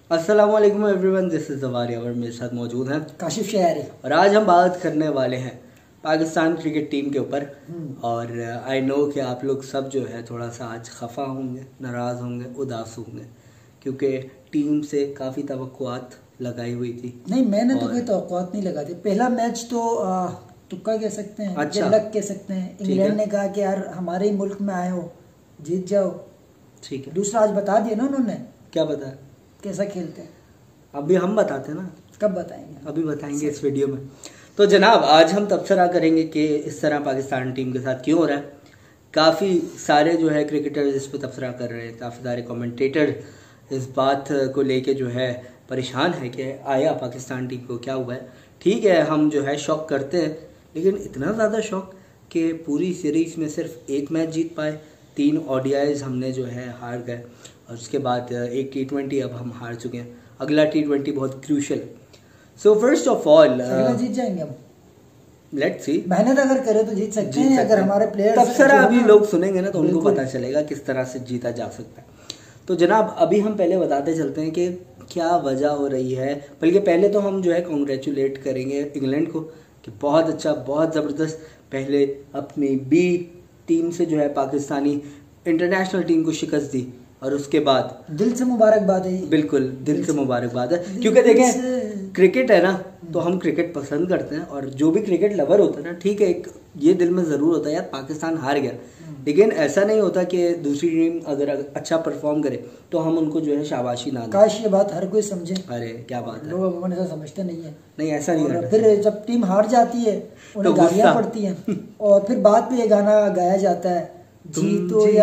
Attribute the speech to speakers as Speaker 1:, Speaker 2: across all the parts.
Speaker 1: अस्सलाम वालेकुम everyone, this is Zawwar Yawar. मेरे साथ मौजूद हैं
Speaker 2: काशिफ शयारी
Speaker 1: और आज हम बात करने वाले हैं पाकिस्तान क्रिकेट टीम के ऊपर। और आई नो कि आप लोग सब जो है थोड़ा सा आज खफा होंगे, नाराज़ होंगे, उदास होंगे, क्योंकि टीम से काफ़ी तवक्कुआत लगाई हुई थी।
Speaker 2: नहीं, मैंने तो कोई तवक्कुआत नहीं लगाती। पहला मैच तो तुक्का कह सकते हैं,
Speaker 1: अच्छा,
Speaker 2: लक कह सकते हैं। इंग्लैंड ने कहा कि यार हमारे ही मुल्क में आए हो, जीत जाओ।
Speaker 1: ठीक है,
Speaker 2: दूसरा आज बता दिया ना उन्होंने
Speaker 1: क्या बताया,
Speaker 2: कैसा खेलते हैं।
Speaker 1: अभी हम बताते हैं ना,
Speaker 2: कब बताएंगे?
Speaker 1: अभी बताएंगे इस वीडियो में। तो जनाब आज हम तबसरा करेंगे कि इस तरह पाकिस्तान टीम के साथ क्यों हो रहा है। काफ़ी सारे जो है क्रिकेटर्स इस पर तबसरा कर रहे हैं, काफ़ी सारे कमेंटेटर इस बात को लेके जो है परेशान है कि आया पाकिस्तान टीम को क्या हुआ है। ठीक है, हम जो है शौक करते हैं, लेकिन इतना ज़्यादा शौक कि पूरी सीरीज़ में सिर्फ एक मैच जीत पाए, 3 ODIs हमने जो है हार गए, और उसके बाद एक T20 अब हम हार चुके हैं। अगला T20 बहुत क्रूशल है। सो फर्स्ट ऑफ ऑल
Speaker 2: जीत जाएंगे हम,
Speaker 1: लेट्स सी।
Speaker 2: मेहनत अगर करें तो जीत सकते हैं। अगर हमारे प्लेयर्स
Speaker 1: तबसरा अभी लोग सुनेंगे ना तो उनको पता चलेगा किस तरह से जीता जा सकता है। तो जनाब अभी हम पहले बताते चलते हैं कि क्या वजह हो रही है। बल्कि पहले तो हम जो है कॉन्ग्रेचुलेट करेंगे इंग्लैंड को कि बहुत अच्छा, बहुत ज़बरदस्त, पहले अपनी बी टीम से जो है पाकिस्तानी इंटरनेशनल टीम को शिकस्त दी, और उसके बाद
Speaker 2: दिल से मुबारकबाद है।
Speaker 1: बिल्कुल दिल से मुबारकबाद है, क्योंकि देखें क्रिकेट है ना, तो हम क्रिकेट पसंद करते हैं, और जो भी क्रिकेट लवर होता है ना, ठीक है, एक ये दिल में ज़रूर होता है यार पाकिस्तान हार गया, लेकिन ऐसा नहीं होता कि दूसरी टीम अगर अच्छा परफॉर्म करे तो हम उनको जो है शाबाशी ना दें।
Speaker 2: काश ये बात हर कोई समझे।
Speaker 1: अरे क्या बात है,
Speaker 2: लोग अमूमन ऐसा समझते नहीं है।
Speaker 1: नहीं ऐसा नहीं करना।
Speaker 2: फिर जब टीम हार जाती है उन्हें गालियां पड़ती हैं, और फिर बाद में ये गाना गाया जाता है, जीतो या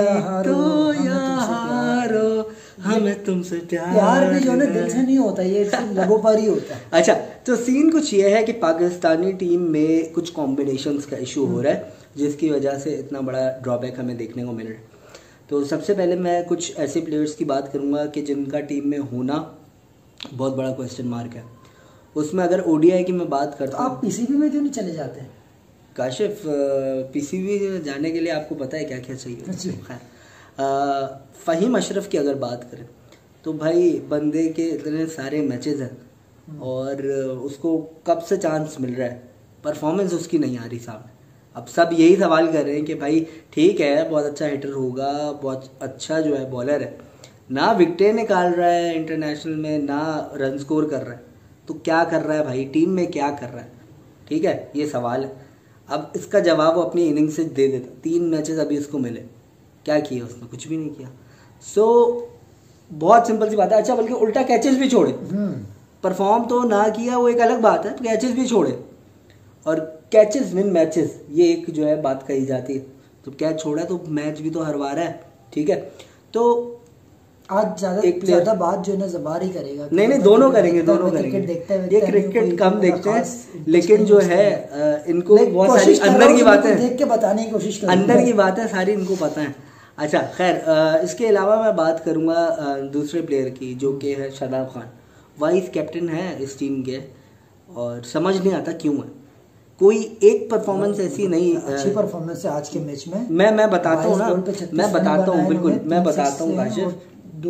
Speaker 2: हारो हमें तुमसे प्यार भी जो है दिल से नहीं होता, ये लबों पर ही होता है।
Speaker 1: अच्छा, तो सीन कुछ ये है कि पाकिस्तानी टीम में कुछ कॉम्बिनेशंस का इशू हो रहा है, जिसकी वजह से इतना बड़ा ड्रॉबैक हमें देखने को मिल रहा है। तो सबसे पहले मैं कुछ ऐसे प्लेयर्स की बात करूंगा कि जिनका टीम में होना बहुत बड़ा क्वेश्चन मार्क है। उसमें अगर ODI की मैं बात करता हूँ,
Speaker 2: आप PCB में क्यों नहीं चले जाते हैं?
Speaker 1: काशिफ PCB जाने के लिए आपको पता है क्या क्या चाहिए। खैर फ़हीम अशरफ की अगर बात करें तो भाई बंदे के इतने सारे मैचेस हैं और उसको कब से चांस मिल रहा है, परफॉर्मेंस उसकी नहीं आ रही सामने। अब सब यही सवाल कर रहे हैं कि भाई ठीक है, बहुत अच्छा हिटर होगा, बहुत अच्छा जो है बॉलर है, ना विकेटें निकाल रहा है इंटरनेशनल में, ना रन स्कोर कर रहा है, तो क्या कर रहा है भाई, टीम में क्या कर रहा है? ठीक है, ये सवाल है। अब इसका जवाब वो अपनी इनिंग से दे देता। 3 मैचेस अभी इसको मिले, क्या किया उसने? कुछ भी नहीं किया। सो बहुत सिंपल सी बात है। अच्छा, बल्कि उल्टा कैचेस भी छोड़े, परफॉर्म तो ना किया वो एक अलग बात है, कैचेस भी छोड़े, और कैचेस विन मैचेस ये एक जो है बात कही जाती है। तो कैच छोड़ा तो मैच भी तो हरवा रहा है। ठीक है, तो
Speaker 2: आज ज्यादा बात जो है ना ज़बार ही करेगा।
Speaker 1: नहीं, दोनों करेंगे, दोनों करेंगे। ये क्रिकेट कम देखते हैं, लेकिन जो है इनको बहुत सारी अंदर की बातें
Speaker 2: देख के बताने की कोशिश करें,
Speaker 1: अंदर की बातें सारी इनको पता है। अच्छा खैर, इसके अलावा मैं बात करूंगा दूसरे प्लेयर की, जो कि है शादाब खान। वाइस कैप्टन है इस टीम के, और समझ नहीं आता क्यों है। कोई एक परफॉर्मेंस ऐसी नहीं,
Speaker 2: अच्छी परफॉर्मेंस है आज के मैच में।
Speaker 1: मैं बताता हूँ ना, मैं बताता हूँ, बिल्कुल मैं बताता हूँ काशिफ।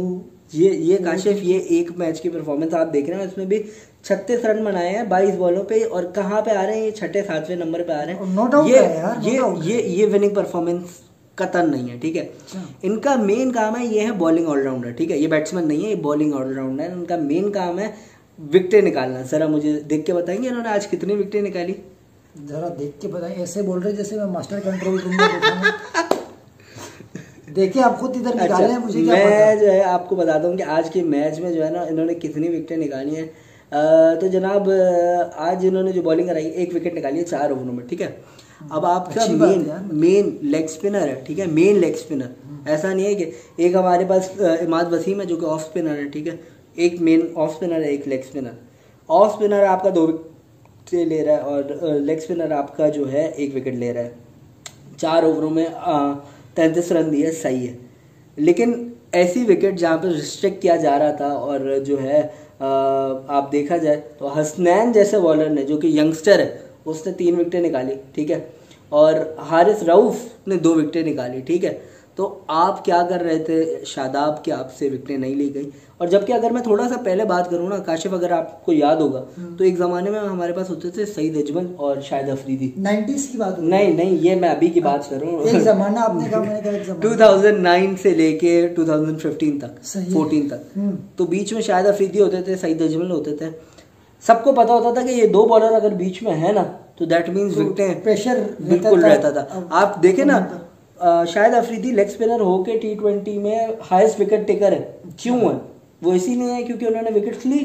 Speaker 1: ये काशिफ, ये एक मैच की परफॉर्मेंस आप देख रहे हैं, इसमें भी 36 रन बनाए हैं 22 बॉलों पे, और कहाँ पे आ रहे हैं? ये 6-7वें नंबर पे आ रहे हैं। ये विनिंग परफॉर्मेंस कतन नहीं है। ठीक है, इनका मेन काम है, ये है बॉलिंग ऑलराउंडर। ठीक है, ये बैट्समैन नहीं है, ये बॉलिंग ऑलराउंडर है। इनका मेन काम है विकेटें निकालना। जरा मुझे देख के बताएंगे इन्होंने आज कितनी विकेटें निकाली?
Speaker 2: जरा देख के बताएं। ऐसे बोल रहे जैसे मैं मास्टर कंट्रोल रूम में बैठा हूं। देखिए आप खुद इधर निकाले हैं, मुझे क्या पता।
Speaker 1: मैं जो है आपको बताता हूँ कि आज के मैच में जो है ना इन्होंने कितनी विकेटें निकाली हैं। तो जनाब आज इन्होंने जो बॉलिंग कराई, 1 विकेट निकाली है 4 ओवरों में। ठीक है, अब आपका मेन लेग स्पिनर है। ठीक है, मेन लेग स्पिनर, ऐसा नहीं है कि एक हमारे पास इमाद वसीम है जो कि ऑफ स्पिनर है। ठीक है, एक मेन ऑफ स्पिनर है, एक लेग स्पिनर। ऑफ स्पिनर आपका 2 विकेट ले रहा है, और लेग स्पिनर आपका जो है 1 विकेट ले रहा है। 4 ओवरों में 33 रन दिए, सही है। लेकिन ऐसी विकेट जहाँ पर रिस्ट्रिक्ट किया जा रहा था, और जो है आप देखा जाए तो हसनैन जैसे बॉलर ने, जो कि यंगस्टर है, उसने 3 विकेटें निकाली। ठीक है, और हारिस रऊफ ने 2 विकेटें निकाली। ठीक है, तो आप क्या कर रहे थे, शादाब के आपसे विकेटें नहीं ली गई। और जबकि अगर मैं थोड़ा सा पहले बात करूँ ना काशिफ, अगर आपको याद होगा तो एक ज़माने में हमारे पास होते थे सईद अजमल और शाहिद अफरीदी।
Speaker 2: 90s की बात?
Speaker 1: नहीं, ये मैं अभी की बात कर रहा हूँ।
Speaker 2: एक ज़माना आपने कहा, मैंने कहा एक ज़माना
Speaker 1: 2009 से लेके 2015 तक, 14 तक, तो बीच में शाहिद अफरीदी होते थे, सईद अजमल होते थे। सबको पता होता था कि ये दो बॉलर अगर बीच में है ना तो दैट मीन्स विकेटें,
Speaker 2: प्रेशर
Speaker 1: बिल्कुल रहता था। आप देखें ना, शाहिद अफरीदी लेग स्पिनर होके T20 में हाईएस्ट विकेट टेकर है। क्यों है वो? इसीलिए है क्योंकि उन्होंने विकेट्स ली।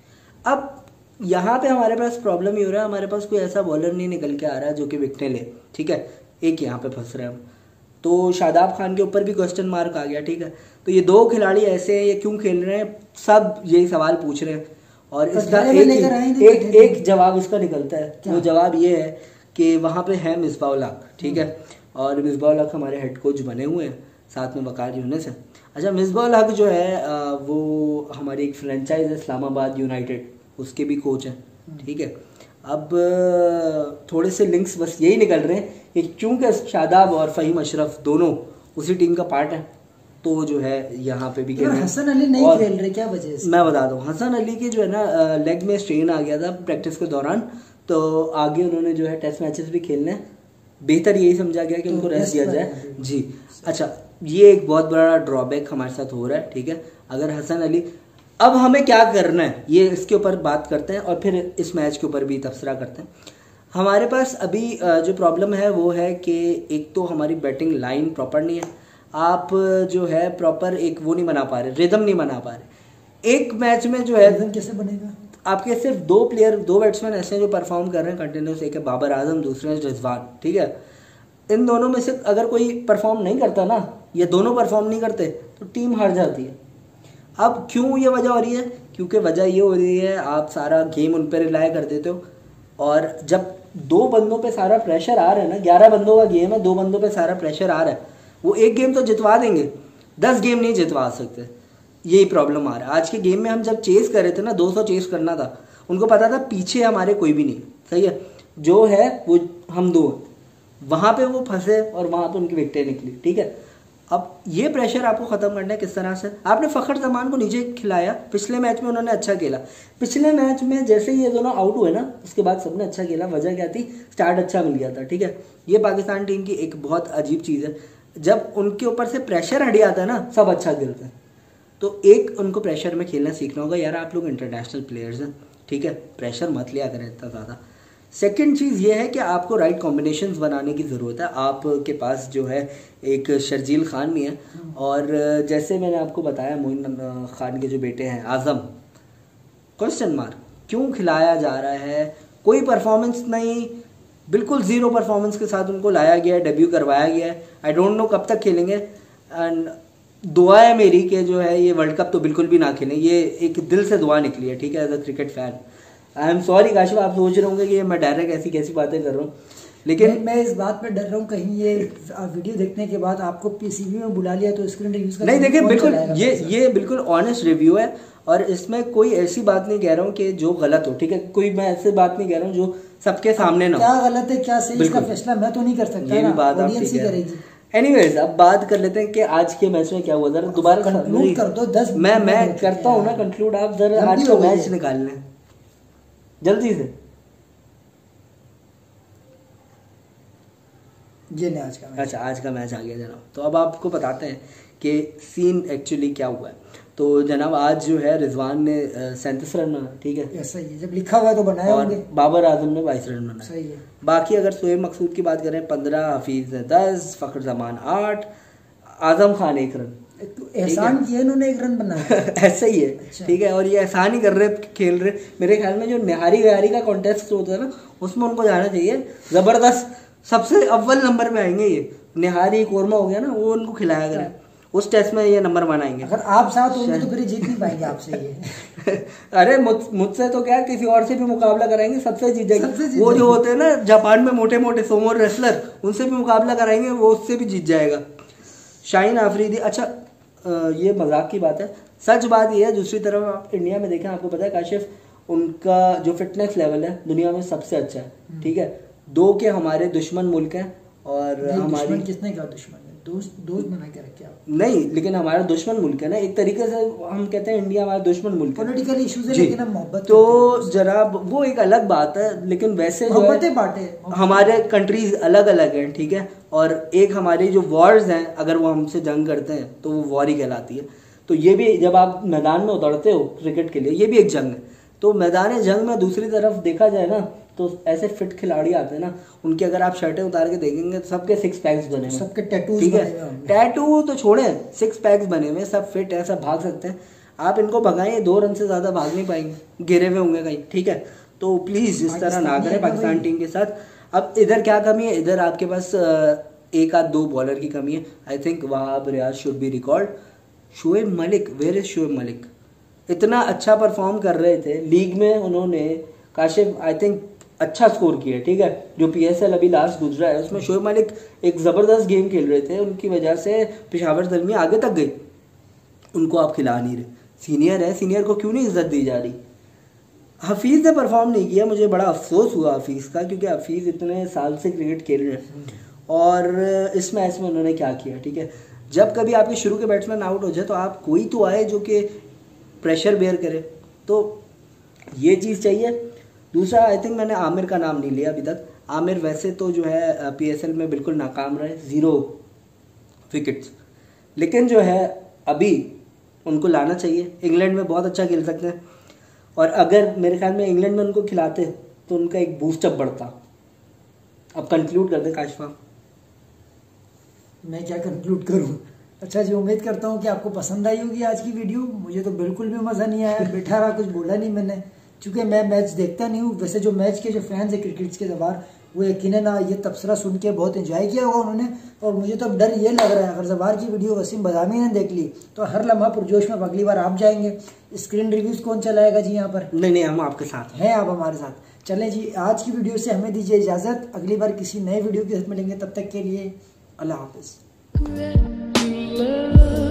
Speaker 1: अब यहाँ पे हमारे पास प्रॉब्लम ही हो रहा है, हमारे पास कोई ऐसा बॉलर नहीं निकल के आ रहा है जो कि विकेटें ले, ठीक है। एक यहाँ पे फंस रहे हैं हम, तो शादाब खान के ऊपर भी क्वेश्चन मार्क आ गया, ठीक है। तो ये दो खिलाड़ी ऐसे हैं, ये क्यों खेल रहे हैं, सब यही सवाल पूछ रहे हैं। और इसका एक जवाब इसका निकलता है। वो जवाब ये है कि वहाँ पे है मिसबाह उल हक, ठीक है, और मिसबाह उल हक हमारे हेड कोच बने हुए हैं, साथ में वकार यूनिस है। अच्छा, मिसबाह उल हक जो है वो हमारी एक फ्रेंचाइज है इस्लामाबाद यूनाइटेड, उसके भी कोच हैं, ठीक है। अब थोड़े से लिंक्स बस यही निकल रहे हैं कि क्योंकि शादाब और फ़हीम अशरफ दोनों उसी टीम का पार्ट है, तो जो है यहाँ पे भी खेल रहे हैं।
Speaker 2: हसन अली नहीं खेल रहे, क्या वजह है?
Speaker 1: मैं बता दूँ, हसन अली के जो है ना लेग में स्ट्रेन आ गया था प्रैक्टिस के दौरान, तो आगे उन्होंने जो है टेस्ट मैचेस भी खेलने हैं, बेहतर यही समझा गया कि उनको रेस्ट दिया जाए जी। अच्छा, ये एक बहुत बड़ा ड्रॉबैक हमारे साथ हो रहा है, ठीक है। अगर हसन अली, अब हमें क्या करना है ये इसके ऊपर बात करते हैं और फिर इस मैच के ऊपर भी तबसरा करते हैं। हमारे पास अभी जो प्रॉब्लम है वो है कि एक तो हमारी बैटिंग लाइन प्रॉपर नहीं है, आप जो है प्रॉपर एक वो नहीं बना पा रहे, रिदम नहीं बना पा रहे। एक मैच में जो है
Speaker 2: रिदम कैसे बनेगा?
Speaker 1: आपके सिर्फ दो बैट्समैन ऐसे हैं जो परफॉर्म कर रहे हैं कंटिन्यूस, एक है बाबर आजम, दूसरे है रिजवान, ठीक है। इन दोनों में से अगर कोई परफॉर्म नहीं करता ना, ये दोनों परफॉर्म नहीं करते तो टीम हार जाती है। अब क्यों ये वजह हो रही है? क्योंकि वजह ये हो रही है आप सारा गेम उन पर रिलाय कर देते हो, और जब दो बंदों पे सारा प्रेशर आ रहा है ना, 11 बंदों का गेम है, 2 बंदों पे सारा प्रेशर आ रहा है, वो एक गेम तो जितवा देंगे, 10 गेम नहीं जितवा सकते। यही प्रॉब्लम आ रहा है। आज के गेम में हम जब चेस कर रहे थे ना, 200 चेस करना था, उनको पता था पीछे हमारे कोई भी नहीं, सही है, जो है वो हम दो, वहाँ पे वो फंसे और वहाँ पे उनकी विकेटें निकली, ठीक है। अब ये प्रेशर आपको ख़त्म करना है किस तरह से? आपने फ़खर जमान को नीचे खिलाया, पिछले मैच में उन्होंने अच्छा खेला, पिछले मैच में जैसे ये दोनों आउट हुए ना, उसके बाद सबने अच्छा खेला। वजह क्या थी? स्टार्ट अच्छा मिल गया था, ठीक है। ये पाकिस्तान टीम की एक बहुत अजीब चीज़ है, जब उनके ऊपर से प्रेशर हट जाता है ना, सब अच्छा खेलते हैं। तो एक उनको प्रेशर में खेलना सीखना होगा। यार आप लोग इंटरनेशनल प्लेयर्स हैं, ठीक है, प्रेशर मत लिया करें इतना ज़्यादा। सेकंड चीज़ ये है कि आपको राइट कॉम्बिनेशंस बनाने की ज़रूरत है। आपके पास जो है एक शर्जील खान भी है, और जैसे मैंने आपको बताया मोइन खान के जो बेटे हैं आज़म, क्वेश्चन मार्क, क्यों खिलाया जा रहा है? कोई परफॉर्मेंस नहीं, बिल्कुल ज़ीरो परफॉर्मेंस के साथ उनको लाया गया है, डेब्यू करवाया गया है। आई डोंट नो कब तक खेलेंगे, एंड दुआ है मेरी कि जो है ये वर्ल्ड कप तो बिल्कुल भी ना खेलें। ये एक दिल से दुआ निकली है, ठीक है, as a cricket fan. I am sorry Kashif, आप सोच रहे होंगे कि मैं डायरेक्ट ऐसी कैसी बातें कर रहा हूँ, लेकिन
Speaker 2: मैं इस बात पे डर रहा हूँ कहीं ये वीडियो देखने के बाद आपको पीसीबी में बुला लिया तो स्क्रीन रिव्यूज का
Speaker 1: नहीं। देखिए बिल्कुल ये बिल्कुल ऑनेस्ट रिव्यू है, और इसमें कोई ऐसी बात नहीं कह रहा हूँ कि जो गलत हो, ठीक है। कोई मैं ऐसी बात नहीं कह रहा हूँ जो सबके सामने ना हो।
Speaker 2: क्या गलत है क्या सही, इसका फैसला मैं तो नहीं कर सकता,
Speaker 1: ये भी बात आप ठीक है। एनीवेज, अब बात कर लेते हैं कि आज के मैच में क्या हुआ। जरा दोबारा
Speaker 2: कंक्लूड कर दो। 10
Speaker 1: मैं करता हूँ ना कंक्लूड, आप जरा आज का मैच निकाल लें जल्दी से।
Speaker 2: ये नहीं आज का मैच।
Speaker 1: अच्छा, आज का मैच आ गया जनाब, तो अब आपको बताते हैं कि सीन एक्चुअली क्या हुआ है। तो जनाब आज जो है रिजवान ने 37 रन बनाया, ठीक है,
Speaker 2: सही है, जब लिखा हुआ है तो बनाए होंगे।
Speaker 1: बाबर आजम ने 22 रन बनाए,
Speaker 2: सही है।
Speaker 1: बाकी अगर शोएब मकसूद की बात करें 15, हफीज ने 10, फ़खर जमान 8, आजम खान 1 रन।
Speaker 2: एहसान किया इन्होंने, 1 रन बनाया
Speaker 1: ऐसा ही है, ठीक है। और ये एहसान ही कर रहे खेल रहे। मेरे ख्याल में जो निहारी गयारी का कॉन्टेस्ट होता है ना, उसमें उनको जाना चाहिए, ज़बरदस्त, सबसे अव्वल नंबर में आएंगे ये। निहारी कोरमा हो गया ना, वो उनको खिलाया करें, उस टेस्ट में ये नंबर 1 आएंगे।
Speaker 2: अगर आप साथ होंगे तो फिर जीत नहीं पाएंगे आपसे ये
Speaker 1: अरे मुझसे तो क्या, किसी और से भी मुकाबला कराएंगे, सबसे जीत जाएगा। वो जो होते हैं ना जापान में मोटे मोटे सोमो रेसलर, उनसे भी मुकाबला कराएंगे, वो उससे भी जीत जाएगा। शाहीन आफरीदी, अच्छा ये मजाक की बात है, सच बात ये है। दूसरी तरफ आप इंडिया में देखें, आपको पता है काशिफ, उनका जो फिटनेस लेवल है दुनिया में सबसे अच्छा है, ठीक है। 2 के हमारे दुश्मन मुल्क हैं, और हमारी
Speaker 2: किसने कहा दुश्मन है? दोस्त बना के रखे आप?
Speaker 1: नहीं, लेकिन हमारा दुश्मन मुल्क है ना, एक तरीके से हम कहते हैं इंडिया हमारा दुश्मन मुल्क है,
Speaker 2: पॉलिटिकल इश्यूज है, लेकिन हम मोहब्बत
Speaker 1: तो जरा वो एक अलग बात है, लेकिन वैसे जो है हमारे कंट्रीज अलग अलग हैं, ठीक है, और एक हमारी जो वॉर्स हैं अगर वो हमसे जंग करते हैं तो वो वॉर ही कहलाती है। तो ये भी जब आप मैदान में उतरते हो क्रिकेट के लिए, ये भी एक जंग है। तो मैदान जंग में दूसरी तरफ देखा जाए ना तो ऐसे फिट खिलाड़ी आते हैं ना, उनकी अगर आप शर्टें उतार के देखेंगे तो सबके 6 पैक्स बने हुए,
Speaker 2: सबके टैटूज,
Speaker 1: ठीक है, टैटू तो छोड़े, 6 पैक्स बने हुए, सब फिट है, सब भाग सकते हैं। आप इनको भगाएं, 2 रन से ज्यादा भाग नहीं पाएंगे, गिरे हुए होंगे कहीं, ठीक है। तो प्लीज इस तरह ना करें पाकिस्तान टीम के साथ। अब इधर क्या कमी है, इधर आपके पास 1 आध 2 बॉलर की कमी है। I think Wahab Riaz should be recalled. Shoaib Malik, where is Shoaib Malik? इतना अच्छा परफॉर्म कर रहे थे लीग में, उन्होंने काशिफ आई थिंक अच्छा स्कोर किया, ठीक है, जो PSL अभी लास्ट गुजरा है उसमें शोएब मलिक एक ज़बरदस्त गेम खेल रहे थे, उनकी वजह से पेशावर ज़ल्मी आगे तक गई, उनको आप खिला नहीं रहे। सीनियर है, सीनियर को क्यों नहीं इज्जत दी जा रही? हफीज़ ने परफॉर्म नहीं किया, मुझे बड़ा अफसोस हुआ हफीज़ का, क्योंकि हफीज़ इतने साल से क्रिकेट खेल रहे हैं और इस मैच में उन्होंने क्या किया, ठीक है। जब कभी आपके शुरू के बैट्समैन आउट हो जाए तो आप कोई तो आए जो कि प्रेशर बेयर करे, तो ये चीज़ चाहिए। दूसरा, आई थिंक मैंने आमिर का नाम नहीं लिया अभी तक। आमिर वैसे तो जो है PSL में बिल्कुल नाकाम रहे, 0 विकेट्स, लेकिन जो है अभी उनको लाना चाहिए। इंग्लैंड में बहुत अच्छा खेल सकते हैं, और अगर मेरे ख्याल में इंग्लैंड में उनको खिलाते तो उनका एक बूस्टअप बढ़ता। अब कंक्लूड कर दे काशिफ।
Speaker 2: मैं क्या कंक्लूड करूं? अच्छा जी, उम्मीद करता हूं कि आपको पसंद आई होगी आज की वीडियो। मुझे तो बिल्कुल भी मज़ा नहीं आया, बैठा रहा, कुछ बोला नहीं मैंने, क्योंकि मैं मैच देखता नहीं हूँ। वैसे जो मैच के जो फैंस है क्रिकेट के ज़वार, वो यकीनन ये तबसरा सुन के बहुत एंजॉय किया होगा उन्होंने। और मुझे तो अब डर ये लग रहा है, अगर ज़वार की वीडियो वसीम बदामी ने देख ली तो हर लम्हा पुरजोश में अगली बार आप जाएंगे। स्क्रीन रिव्यूज़ कौन चलाएगा जी यहाँ पर?
Speaker 1: नहीं, हम आपके साथ हैं,
Speaker 2: आप हमारे साथ। चलें जी, आज की वीडियो से हमें दीजिए इजाज़त, अगली बार किसी नए वीडियो के साथ मिलेंगे, तब तक के लिए अल्लाह हाफ़िज़।